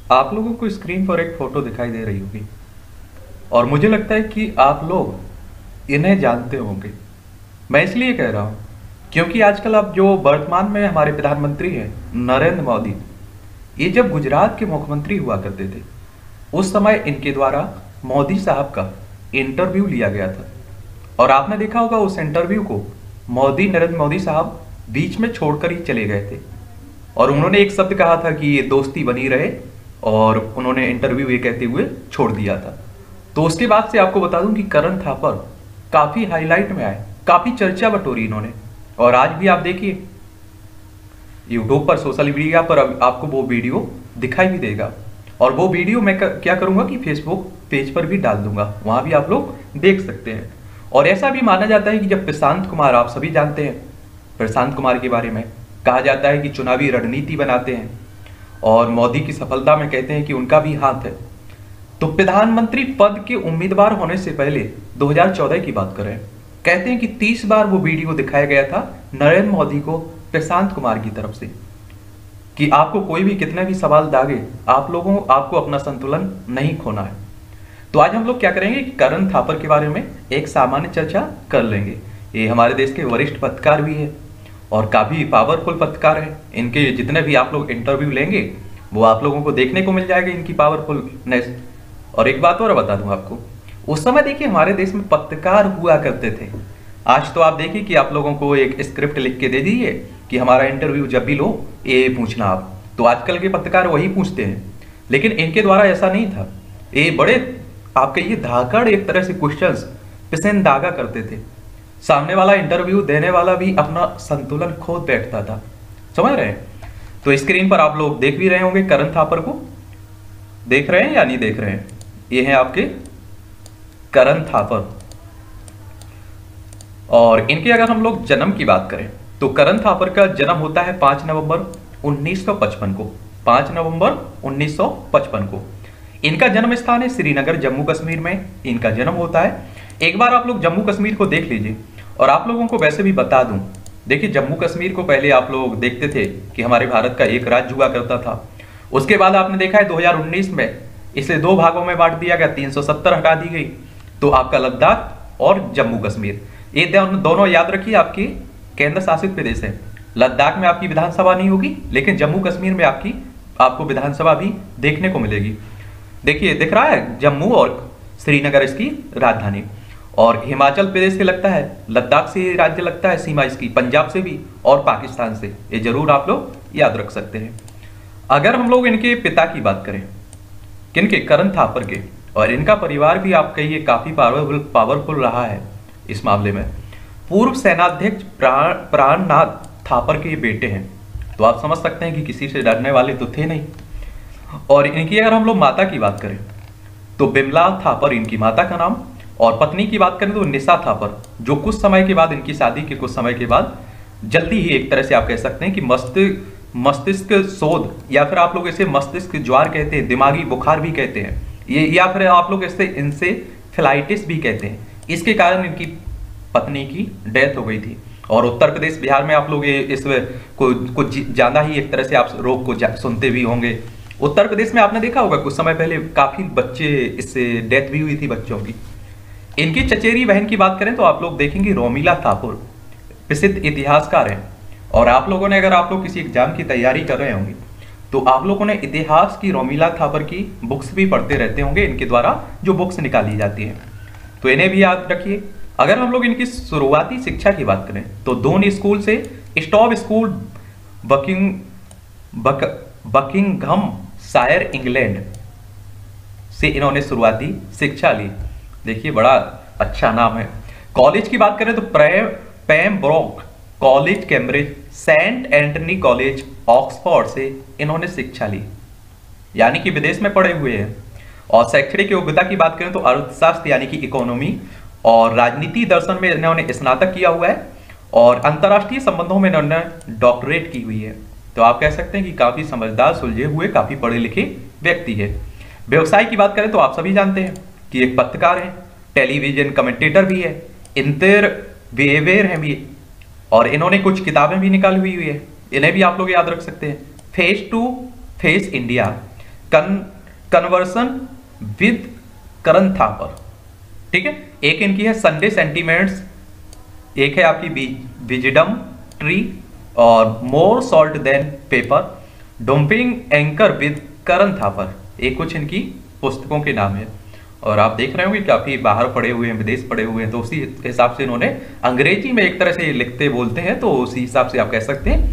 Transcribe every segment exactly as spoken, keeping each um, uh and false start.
आप लोगों को स्क्रीन पर एक फोटो दिखाई दे रही होगी और मुझे लगता है कि आप लोग इन्हें जानते होंगे। मैं इसलिए कह रहा हूँ क्योंकि आजकल अब जो वर्तमान में हमारे प्रधानमंत्री हैं नरेंद्र मोदी, ये जब गुजरात के मुख्यमंत्री हुआ करते थे उस समय इनके द्वारा मोदी साहब का इंटरव्यू लिया गया था और आपने देखा होगा उस इंटरव्यू को मोदी नरेंद्र मोदी साहब बीच में छोड़कर ही चले गए थे और उन्होंने एक शब्द कहा था कि ये दोस्ती बनी रहे और उन्होंने इंटरव्यू ये कहते हुए छोड़ दिया था। तो उसके बाद से आपको बता दूं कि करण थापर काफी हाईलाइट में आए, काफी चर्चा बटोरी इन्होंने और आज भी आप देखिए यूट्यूब पर सोशल मीडिया पर आपको वो वीडियो दिखाई भी देगा और वो वीडियो मैं क्या करूंगा कि फेसबुक पेज पर भी डाल दूंगा, वहां भी आप लोग देख सकते हैं। और ऐसा भी माना जाता है कि जब प्रशांत कुमार, आप सभी जानते हैं प्रशांत कुमार के बारे में, कहा जाता है कि चुनावी रणनीति बनाते हैं और मोदी की सफलता में कहते हैं कि उनका भी हाथ है। तो प्रधानमंत्री पद के उम्मीदवार होने से पहले दो हज़ार चौदह की बात करें, कहते हैं कि तीस बार वो वीडियो दिखाया गया था नरेंद्र मोदी को प्रशांत कुमार की तरफ से कि आपको कोई भी कितने भी सवाल दागे, आप लोगों आपको अपना संतुलन नहीं खोना है। तो आज हम लोग क्या करेंगे कि करण थापर के बारे में एक सामान्य चर्चा कर लेंगे। ये हमारे देश के वरिष्ठ पत्रकार भी है और काफी पावरफुल पत्रकार हैं। इनके जितने भी आप लोग इंटरव्यू लेंगे वो आप लोगों को देखने को मिल जाएगा इनकी पावरफुलनेस। और एक बात और बता दूं आपको, उस समय देखिए हमारे देश में पत्रकार हुआ करते थे। आज तो आप देखिए कि आप लोगों को एक स्क्रिप्ट लिख के दे दीजिए कि हमारा इंटरव्यू जब भी लो ये पूछना आप, तो आजकल के पत्रकार वही पूछते हैं। लेकिन इनके द्वारा ऐसा नहीं था, ये बड़े आपके ये धाकड़ एक तरह से क्वेश्चंस पिसेन दागा करते थे। सामने वाला इंटरव्यू देने वाला भी अपना संतुलन खो बैठता था, समझ रहे हैं। तो स्क्रीन पर आप लोग देख भी रहे होंगे करण थापर को, देख रहे हैं या नहीं देख रहे हैं, ये हैं आपके करण थापर। और इनके अगर हम लोग जन्म की बात करें तो करण थापर का जन्म होता है पांच नवंबर उन्नीस सौ पचपन को, पांच नवंबर उन्नीस सौ पचपन को। इनका जन्म स्थान है श्रीनगर, जम्मू कश्मीर में इनका जन्म होता है। एक बार आप लोग जम्मू कश्मीर को देख लीजिए। और आप लोगों को वैसे भी बता दूं, देखिए जम्मू कश्मीर को पहले आप लोग देखते थे कि हमारे भारत का एक राज्य हुआ करता था। उसके बाद आपने देखा है दो हज़ार उन्नीस में इसे दो भागों में बांट दिया गया, तीन सौ सत्तर हटा दी गई। तो आपका लद्दाख और जम्मू कश्मीर, ये दोनों याद रखिए आपकी केंद्र शासित प्रदेश है। लद्दाख में आपकी विधानसभा नहीं होगी लेकिन जम्मू कश्मीर में आपकी आपको विधानसभा भी देखने को मिलेगी। देखिए दिख रहा है जम्मू और श्रीनगर इसकी राजधानी। और हिमाचल प्रदेश से लगता है, लद्दाख से राज्य लगता है सीमा इसकी, पंजाब से भी और पाकिस्तान से, ये जरूर आप लोग याद रख सकते हैं। अगर हम लोग इनके पिता की बात करें, किनके, करण थापर के, और इनका परिवार भी आप कहिए काफी पावरफुल पावरफुल रहा है इस मामले में। पूर्व सेनाध्यक्ष प्राण प्राणनाथ थापर के ये बेटे हैं, तो आप समझ सकते हैं कि किसी से डरने वाले तो थे नहीं। और इनकी अगर हम लोग माता की बात करें तो बिमला थापर इनकी माता का नाम, और पत्नी की बात करें तो निशा थापर, जो कुछ समय के बाद, इनकी शादी के कुछ समय के बाद जल्दी ही एक तरह से आप कह सकते हैं कि मस्तिष्क मस्तिष्क शोध, या फिर आप लोग इसे मस्तिष्क ज्वार कहते हैं, दिमागी बुखार भी कहते हैं ये, या फिर आप लोग इसे इनसे फ्लाइटिस भी कहते हैं। इसके कारण इनकी पत्नी की डेथ हो गई थी। और उत्तर प्रदेश बिहार में आप लोग ये इस को कुछ ज्यादा ही एक तरह से आप रोग को सुनते भी होंगे। उत्तर प्रदेश में आपने देखा होगा कुछ समय पहले काफी बच्चे इससे डेथ भी हुई थी बच्चों की। इनकी चचेरी बहन की बात करें तो आप लोग देखेंगे रोमिला थापुर, प्रसिद्ध इतिहासकार हैं। और आप लोगों ने, अगर आप लोग किसी एग्जाम की तैयारी कर रहे होंगे तो आप लोगों ने इतिहास की रोमिला थापर की बुक्स भी पढ़ते रहते होंगे, इनके द्वारा जो बुक्स निकाली जाती हैं, तो इन्हें भी याद रखिए। अगर हम लोग इनकी शुरुआती शिक्षा की बात करें तो दोन स्कूल से, Stowe school Bucking Buck, Buckinghamshire England से इन्होंने शुरुआती शिक्षा ली। देखिए बड़ा अच्छा नाम है। कॉलेज की बात करें तो Pembroke college Cambridge, Saint Antony college Oxford से इन्होंने शिक्षा ली, यानी कि विदेश में पढ़े हुए हैं। और शैक्षणिक योग्यता की बात करें तो अर्थशास्त्र यानी कि इकोनॉमी और राजनीति दर्शन में इन्होंने स्नातक किया हुआ है और अंतर्राष्ट्रीय संबंधों में इन्होंने डॉक्टरेट की हुई है। तो आप कह सकते हैं कि काफी समझदार, सुलझे हुए, काफी पढ़े लिखे व्यक्ति है। व्यवसाय की बात करें तो आप सभी जानते हैं कि एक पत्रकार है, टेलीविजन कमेंटेटर भी है, इंटरव्यूअर हैं भी, और इन्होंने कुछ किताबें भी निकाली हुई है, इन्हें भी आप लोग याद रख सकते हैं। Face to face India, con conversation with Karan Thapar, ठीक है। एक इनकी है संडे सेंटीमेंट्स, एक है आपकी विजडम ट्री और more salt than pepper, dumping anchor with Karan Thapar, एक कुछ इनकी पुस्तकों के नाम है। और आप देख रहे होंगे काफी बाहर पढ़े हुए हैं, विदेश पढ़े हुए हैं, तो उसी हिसाब से इन्होंने अंग्रेजी में एक तरह से लिखते बोलते हैं, तो उसी हिसाब से आप कह सकते हैं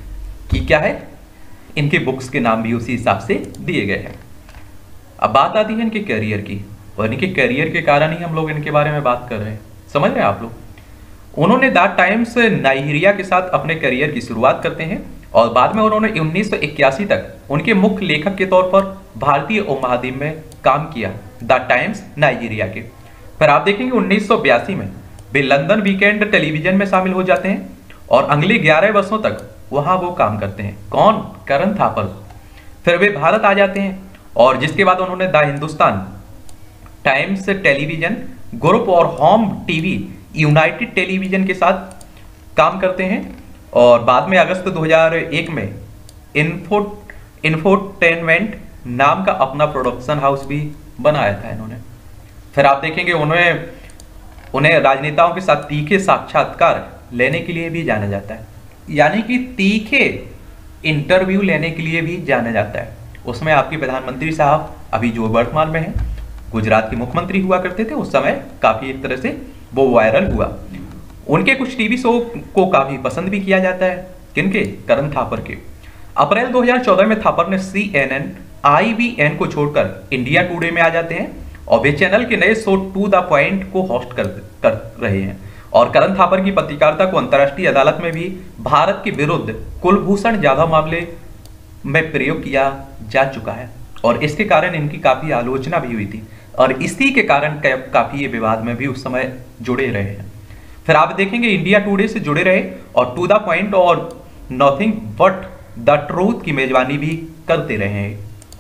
कि क्या है, इनके बुक्स के नाम भी उसी हिसाब से दिए गए हैं। अब बात आती है इनके करियर की, और इनके करियर के कारण ही हम लोग इनके बारे में बात कर रहे हैं, समझ रहे हैं आप लोग। उन्होंने द टाइम्स नाइजीरिया के साथ अपने करियर की शुरुआत करते हैं और बाद में उन्होंने उन्नीस सौ इक्यासी तक उनके मुख्य लेखक के तौर पर भारतीय उपमहाद्वीप में काम किया, द टाइम्स नाइजीरिया के। फिर आप देखेंगे उन्नीस सौ बयासी में वे लंदन वीकेंड टेलीविजन में शामिल हो जाते हैं और अगले ग्यारह वर्षों तक वहां वो काम करते हैं। कौन? करण थापर। फिर वे भारत आ जाते हैं और जिसके बाद उन्होंने the Hindustan Times television group और होम टीवी यूनाइटेड टेलीविजन के साथ काम करते हैं और बाद में अगस्त दो हज़ार एक में इन्फो इन्फोटेनमेंट नाम का अपना प्रोडक्शन हाउस भी बनाया था इन्होंने। फिर आप देखेंगे उन्हें उन्हें राजनेताओं के साथ तीखे साक्षात्कार लेने के लिए भी जाना जाता है, यानी कि तीखे इंटरव्यू लेने के लिए भी जाना जाता है। उसमें आपके प्रधानमंत्री साहब अभी जो वर्तमान में हैं, गुजरात के मुख्यमंत्री हुआ करते थे, उस समय काफी एक तरह से वो वायरल हुआ। उनके कुछ टीवी शो को काफी पसंद भी किया जाता है, किनके? करण थापर के। अप्रैल दो हज़ार चौदह में थापर ने C N N I B N को छोड़कर इंडिया टुडे में आ जाते हैं और वे चैनल के नए शो टू द पॉइंट को होस्ट कर, कर रहे हैं। और करण थापर की पत्रकारिता को अंतर्राष्ट्रीय अदालत में भी भारत के विरुद्ध कुलभूषण जाधव मामले में प्रयोग किया जा चुका है और इसके कारण इनकी काफी आलोचना भी हुई थी और इसी के कारण काफी ये विवाद में भी उस समय जुड़े रहे हैं। फिर आप देखेंगे इंडिया टुडे से जुड़े रहे और टू द पॉइंट और नथिंग बट द ट्रूथ की मेजबानी भी करते रहे हैं।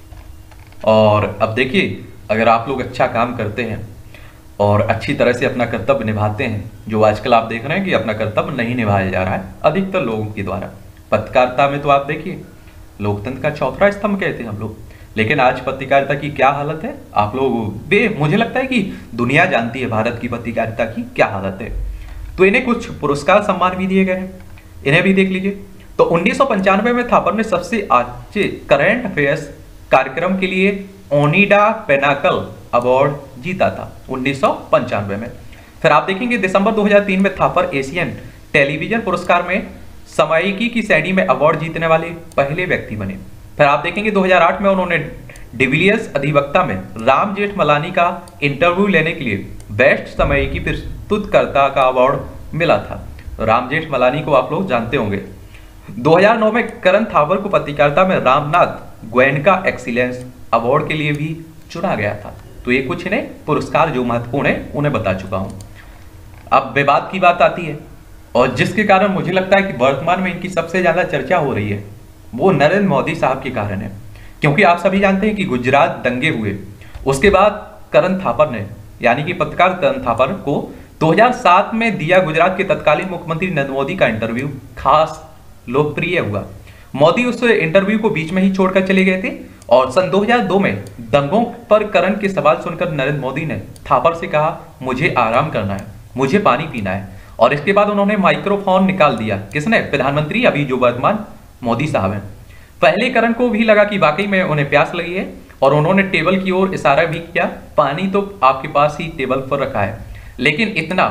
और अब देखिए, अगर आप लोग अच्छा काम करते हैं और अच्छी तरह से अपना कर्तव्य निभाते हैं, जो आजकल आप देख रहे हैं कि अपना कर्तव्य नहीं निभाया जा रहा है अधिकतर लोगों के द्वारा। पत्रकारिता में तो आप देखिए लोकतंत्र का चौथा स्तंभ कहते हैं हम लोग, लेकिन आज पत्रकारिता की क्या हालत है आप लोग बे मुझे लगता है कि दुनिया जानती है भारत की पत्रकारिता की क्या हालत है। तो इन्हें कुछ पुरस्कार सम्मान भी दिए गए हैं, इन्हें भी देख लीजिए। तो उन्नीस सौ पंचानवे में थापर ने सबसे अच्छे करंट अफेयर्स कार्यक्रम के लिए ओनिडा पेनाकल अवार्ड जीता था उन्नीस सौ पंचानवे में। फिर आप देखेंगे दिसंबर दो हज़ार तीन में थापर एशियन टेलीविजन पुरस्कार में सामयिकी की श्रेणी में अवार्ड जीतने वाले पहले व्यक्ति बने। फिर आप देखेंगे दो हज़ार आठ में उन्होंने डिविलियर्स अधिवक्ता में राम जेठमलानी का इंटरव्यू लेने के लिए बेस्ट सामयिकी प्रस्तुतकर्ता का अवार्ड मिला था। राम जेठमलानी को आप लोग जानते होंगे। दो हज़ार नौ में करण थापर को पत्रकारिता में रामनाथ गोयनका एक्सीलेंस अवार्ड के लिए भी चुना गया था। तो ये कुछ इन्हें पुरस्कार जो महत्वपूर्ण है उन्हें बता चुका हूं। अब विवाद की बात आती है और जिसके कारण मुझे लगता है कि वर्तमान में इनकी सबसे ज्यादा चर्चा हो रही है वो नरेंद्र मोदी साहब के कारण है, क्योंकि आप सभी जानते हैं कि गुजरात दंगे हुए, उसके बाद करण थापर ने यानी कि पत्रकार करण थापर को दो हज़ार सात में दिया गुजरात के तत्कालीन मुख्यमंत्री नरेंद्र मोदी का इंटरव्यू खास लोकप्रिय हुआ। मोदी उस इंटरव्यू को बीच में ही छोड़कर चले गए थे और सन दो हज़ार दो में दंगों पर करण के सवाल सुनकर नरेंद्र मोदी ने थापर से कहा मुझे आराम करना है, मुझे पानी पीना है, और इसके बाद उन्होंने माइक्रोफोन निकाल दिया। किसने? प्रधानमंत्री अभी जो वर्तमान मोदी साहब हैं। पहले करण को भी लगा कि वाकई में उन्हें प्यास लगी है और उन्होंने टेबल की ओर इशारा भी किया, पानी तो आपके पास ही टेबल पर रखा है। लेकिन इतना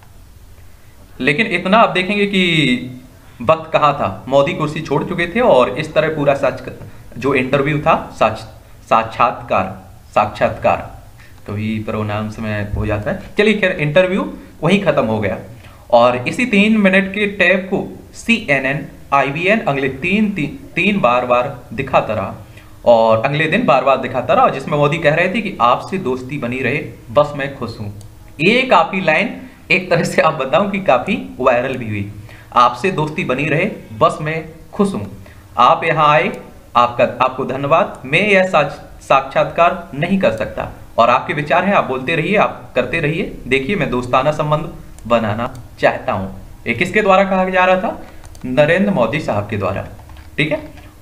लेकिन इतना आप देखेंगे कि वक्त कहाँ था, मोदी कुर्सी छोड़ चुके थे और इस तरह पूरा सच जो इंटरव्यू था साक्षात्कार साक्षात्कार कभी प्रोनाउंस में हो जाता है, चलिए खैर इंटरव्यू वहीं खत्म हो गया और इसी तीन मिनट के टैप को C N N I B N अगले तीन ती, तीन बार बार दिखाता रहा और अगले दिन बार बार दिखाता रहा, जिसमें मोदी कह रहे थे कि आपसे दोस्ती बनी रहे, बस मैं खुश हूं। ये काफी लाइन एक तरह से आप बताऊं कि काफी वायरल भी हुई। आपसे दोस्ती बनी रहे, बस मैं खुश हूं। आप यहां आए, आपका आपको धन्यवाद। मैं यह साक्षात्कार नहीं कर सकता और आपके विचार हैं, आप बोलते रहिए, आप करते रहिए। देखिए मैं दोस्ताना संबंध बनाना चाहता हूं। ये किसके द्वारा कहा जा रहा था? नरेंद्र मोदी साहब के द्वारा, ठीक है।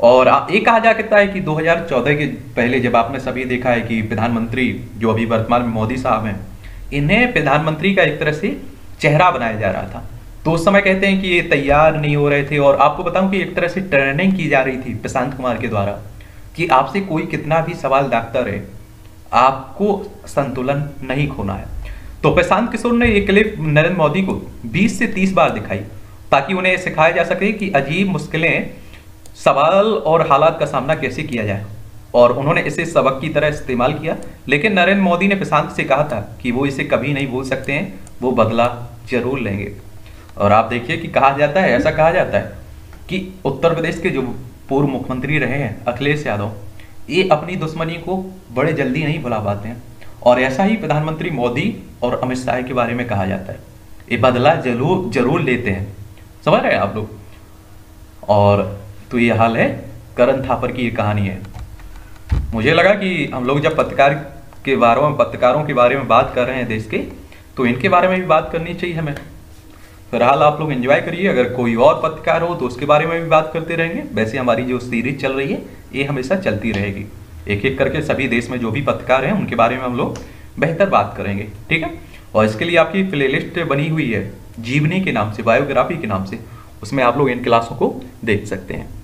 और आ- ये कहा जा सकता है कि दो हज़ार चौदह के पहले जब आपने सभी देखा है कि प्रधानमंत्री जो अभी वर्तमान में मोदी साहब हैं, इन्हें प्रधानमंत्री का एक तरह से चेहरा बनाया जा रहा था। तो उस समय कहते हैं कि ये तैयार नहीं हो रहे थे, और आपको बताऊं कि एक तरह से ट्रेनिंग की जा रही थी प्रशांत कुमार के द्वारा कि आपसे कोई कितना भी सवाल दागता रहे, आपको संतुलन नहीं खोना है। तो प्रशांत किशोर ने ये क्लिप नरेंद्र मोदी को बीस से तीस बार दिखाई ताकि उन्हें सिखाया जा सके कि अजीब मुश्किलें सवाल और हालात का सामना कैसे किया जाए, और उन्होंने इसे सबक की तरह इस्तेमाल किया। लेकिन नरेंद्र मोदी ने प्रशांत से कहा था कि वो इसे कभी नहीं भूल सकते हैं, वो बदला जरूर लेंगे। और आप देखिए कि कहा जाता है, ऐसा कहा जाता है कि उत्तर प्रदेश के जो पूर्व मुख्यमंत्री रहे हैं अखिलेश यादव, ये अपनी दुश्मनी को बड़े जल्दी नहीं भुला पाते हैं, और ऐसा ही प्रधानमंत्री मोदी और अमित शाह के बारे में कहा जाता है, ये बदला जरूर जरूर लेते हैं। समझ रहे हैं आप लोग? और तो ये हाल है, करण थापर की ये कहानी है। मुझे लगा कि हम लोग जब पत्रकार के बारे में पत्रकारों के बारे में बात कर रहे हैं देश के, तो इनके बारे में भी बात करनी चाहिए हमें। फिलहाल आप लोग एंजॉय करिए, अगर कोई और पत्रकार हो तो उसके बारे में भी बात करते रहेंगे। वैसे हमारी जो सीरीज चल रही है ये हमेशा चलती रहेगी, एक एक करके सभी देश में जो भी पत्रकार हैं उनके बारे में हम लोग बेहतर बात करेंगे, ठीक है। और इसके लिए आपकी प्लेलिस्ट बनी हुई है जीवनी के नाम से, बायोग्राफी के नाम से, उसमें आप लोग इन क्लासों को देख सकते हैं।